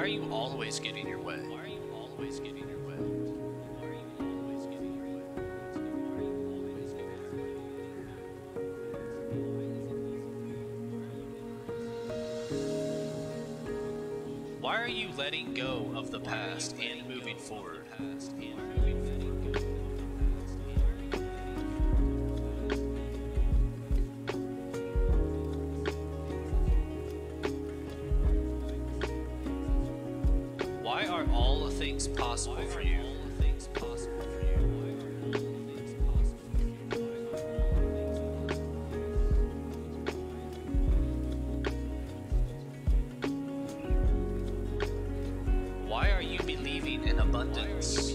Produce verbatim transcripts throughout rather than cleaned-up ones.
are you always getting your way? Why are you always getting your way? Why are you always getting your way? Why are you always getting your way? Why are you letting go of the past and moving forward? Why are all the things possible for you? Why are you believing in abundance?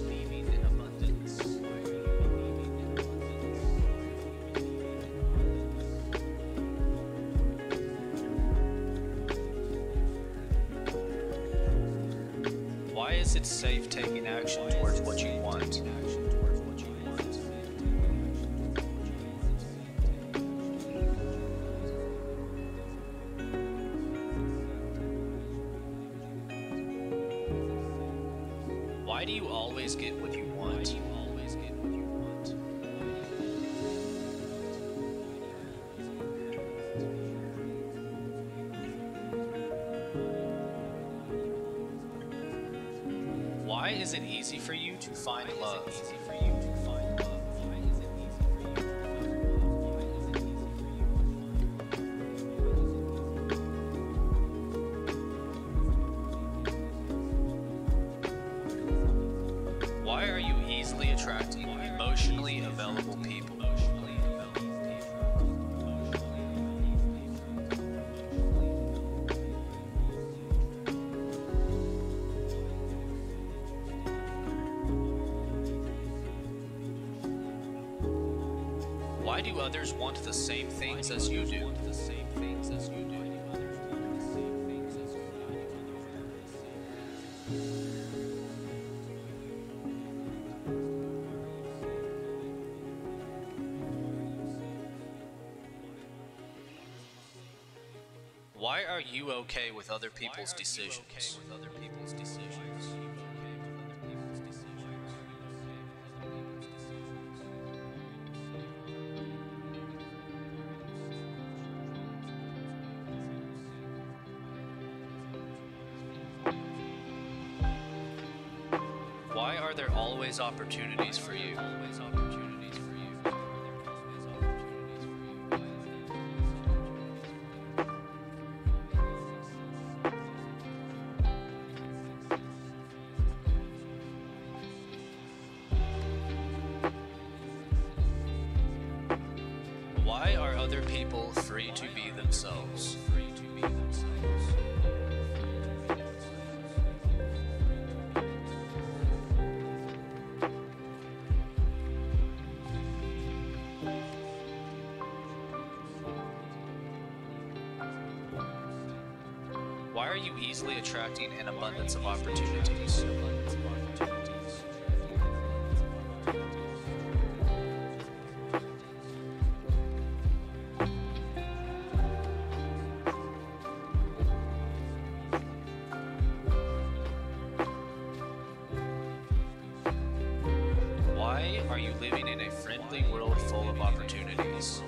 Why is it safe taking action towards what you want? Why do you always get what you want? Why is it easy for you to find love? Why are you easily attracting emotionally available people? Why do others want the same things as you do? Why are you okay with other people's decisions? Why are there always opportunities for you? Why are other people free to be themselves? Why are you easily attracting an abundance of opportunities? Why are you living in a friendly world full of opportunities?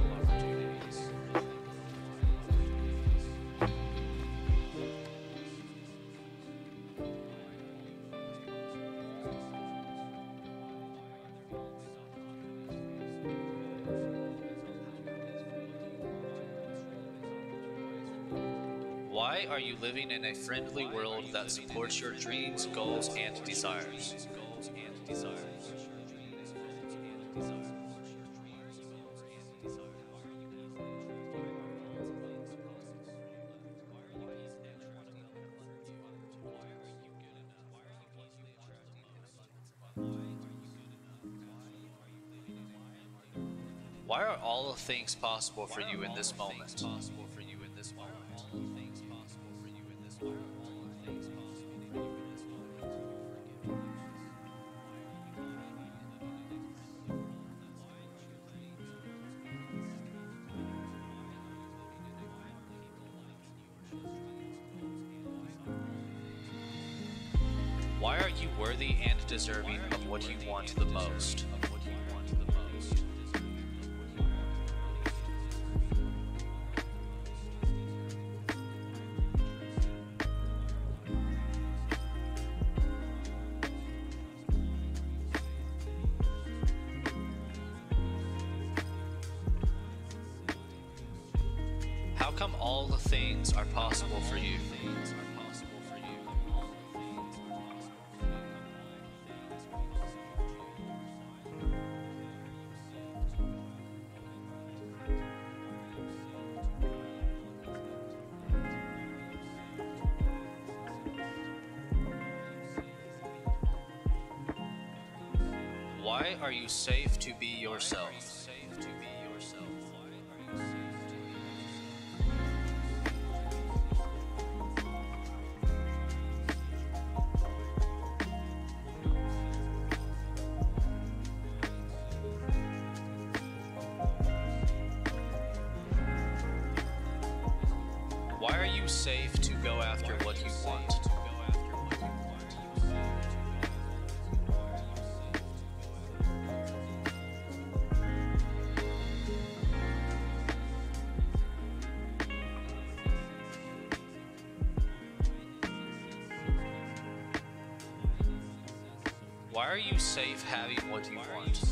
Why are you living in a friendly world that supports your dreams, goals, and desires? Why are all things possible for you in this moment? you worthy and deserving of what you want the most? How come all the things are possible for you? Why are you safe to be yourself? Why are you safe to go after what you want? Why are you safe having what you want?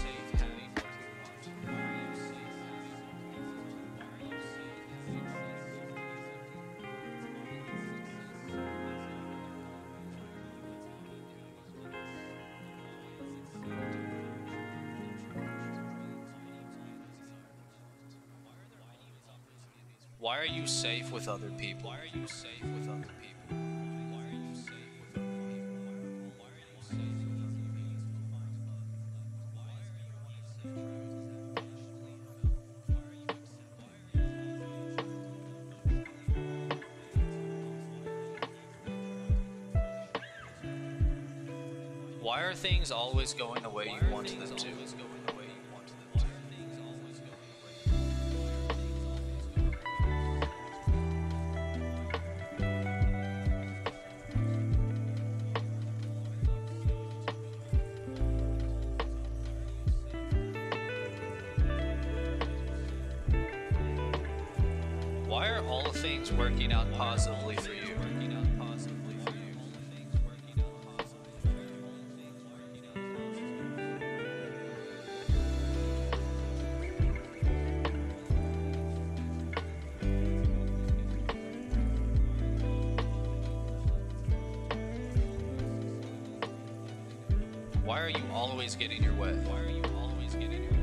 Why are you safe with other people? Why are you safe with other people? Why are you safe with other people? Why are you safe with other people? Why are things always going the way you want them to? Why are all things working out positively for you? Why are you always getting your way? Why are you always getting your way?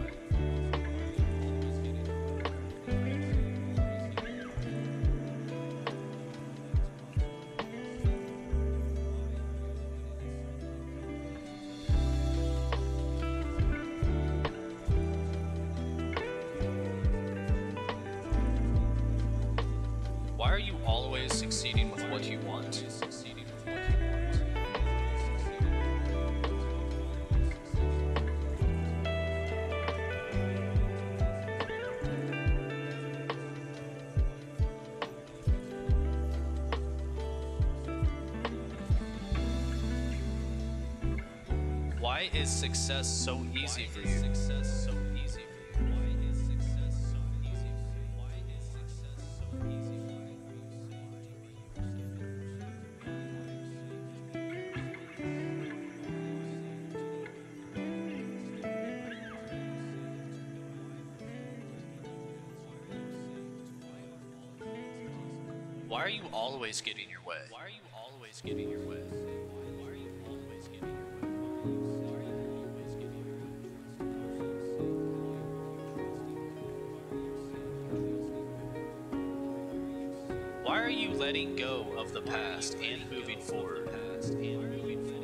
Why are you always succeeding with what you want? Why is success so easy for you? Why are you always getting your way? Why are you always getting your way? Why are you always getting your way? Why are you always getting your way? Why are you letting go of the past and moving forward? Past and moving forward.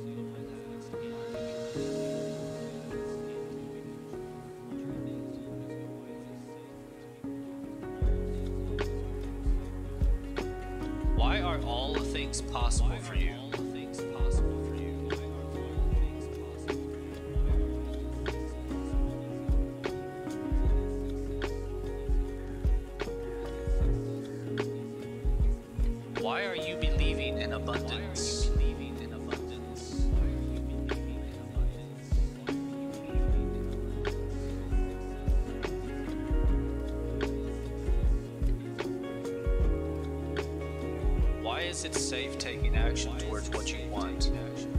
Why are all the things possible for you? Why are you believing in abundance? is it safe taking action towards what you want?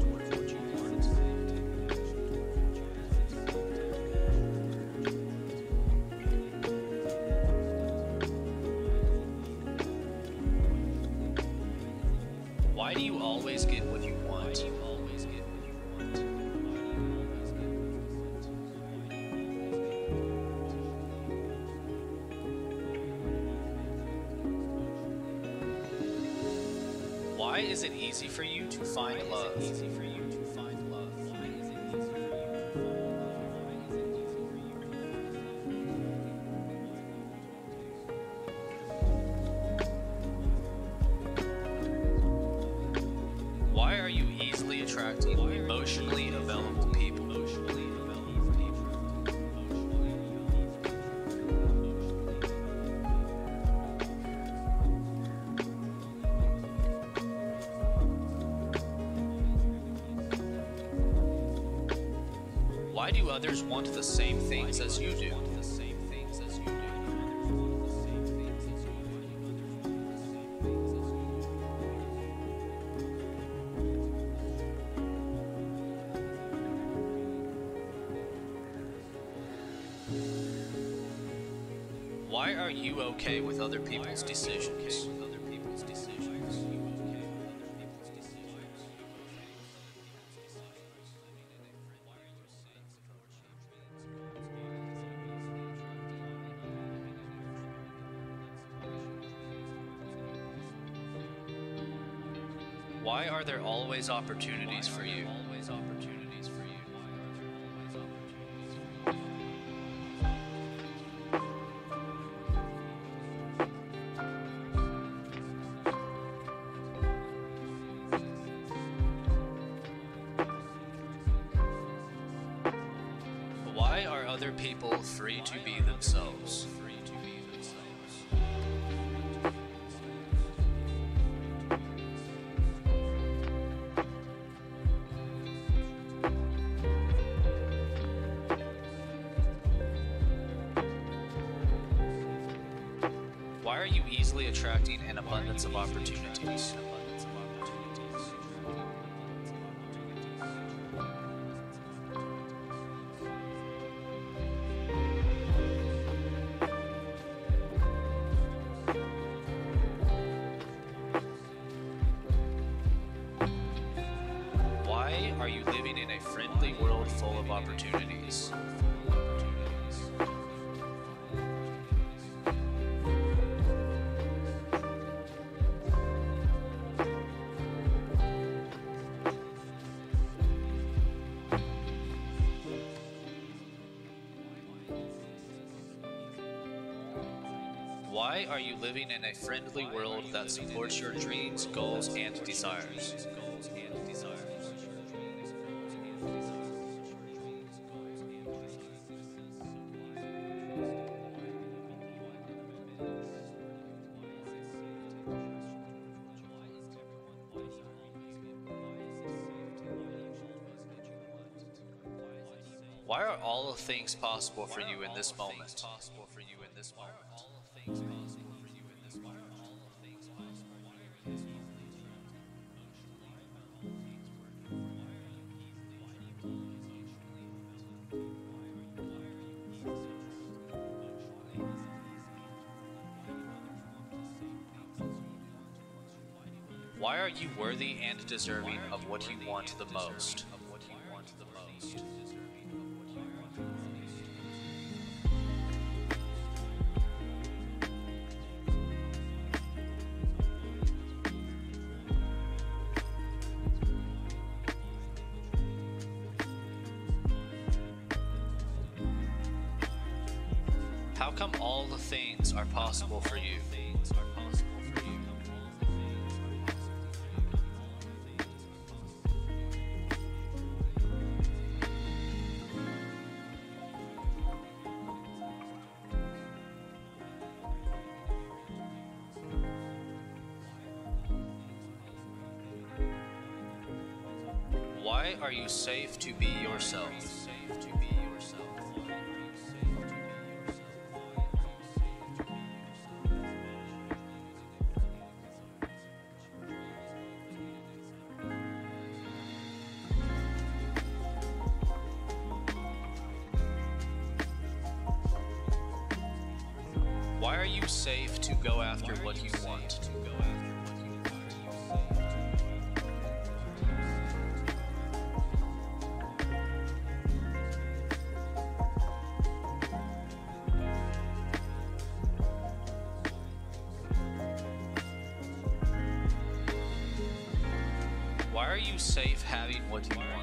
Why do you always get what you want? Why is it easy for you to find love? Why are you easily attracting emotionally available people? Why do others want the same things as you do? Why are you okay with other people's decisions? Why are there always opportunities for you? Why are other people free to be themselves? Why are you easily attracting an abundance of opportunities? Why are you living in a friendly world full of opportunities? Why are you living in a friendly world that supports your dreams, goals, and desires? Why are all things possible for you in this moment? Why are you worthy and deserving of what you want the most? How come all the things are possible for you? Why are you safe to be yourself? Why are you safe to go after what you want? Why are you safe having what you want?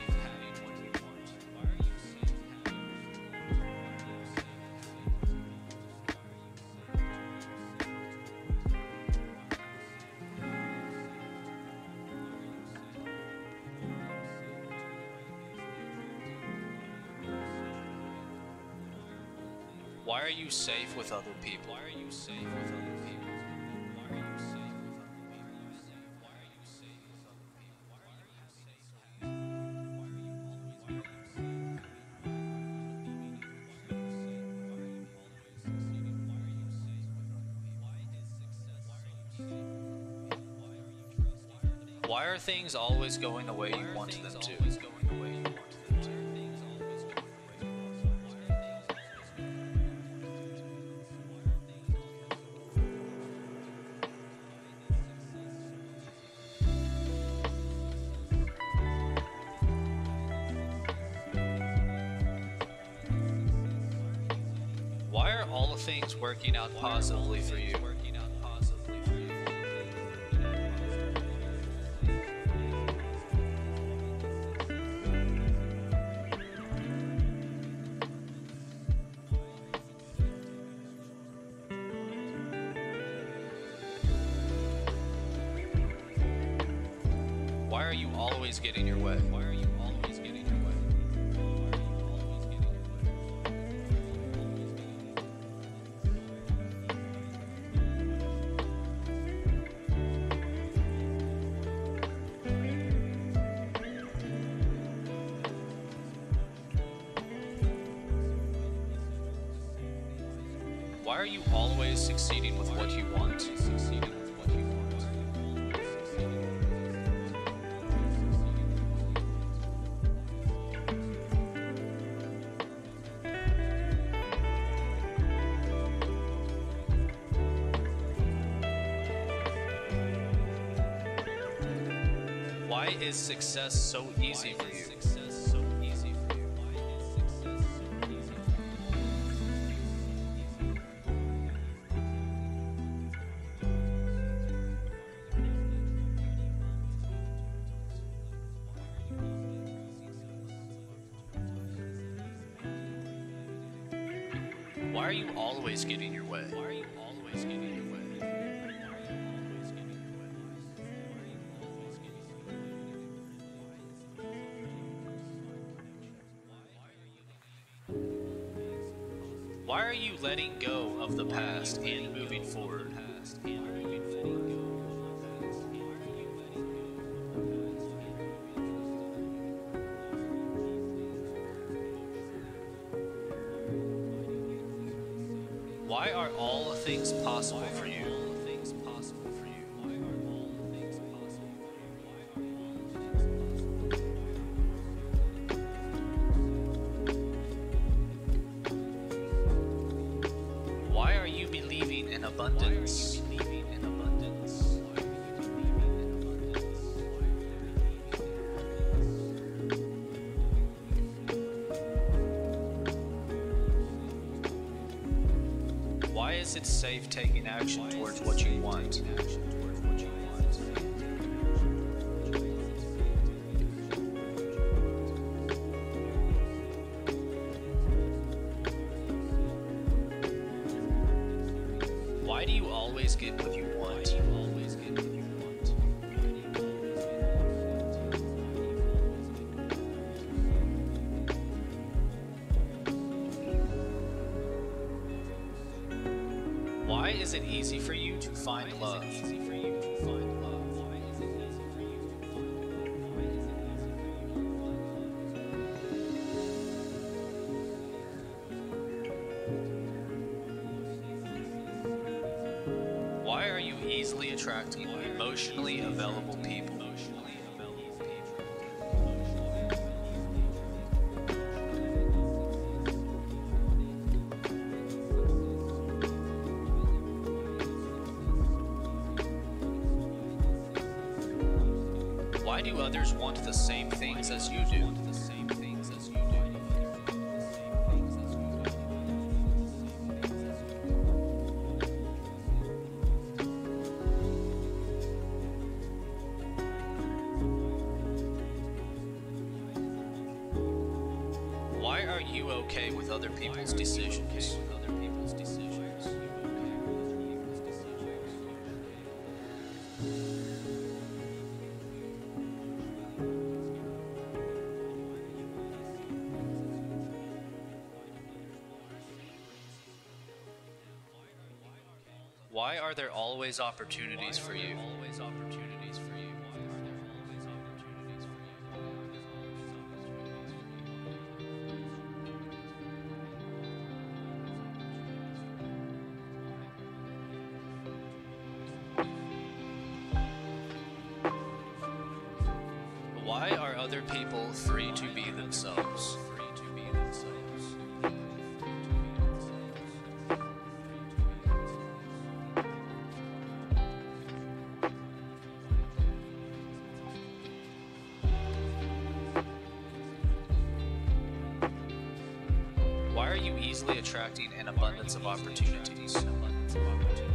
Why are you safe with other people? Why are you safe with other people? Why are you safe with other people? Why are you safe with other people? Why are you safe with other people? Why are things always going the way you want them to? Why are all the things working out positively for you? Why are you always getting your way? Why are you always getting your way? Why are you always succeeding with what you want? Succeeding with what you want. Why is success so easy for you? Why are you always getting your way? Why are you always getting your way? Why are you letting go of the past and moving forward? Why are all things possible for you? Why are you believing in abundance? Why is it safe taking action towards what you want? Why do you always get what you want? Why is it easy for you to find love? Why are you easily attracting emotionally available people? Why do others want the same things as you do? Why are you okay with other people's decisions? Why are there always opportunities for you? Why are other people free to be themselves? Why are you easily attracting an abundance of opportunities?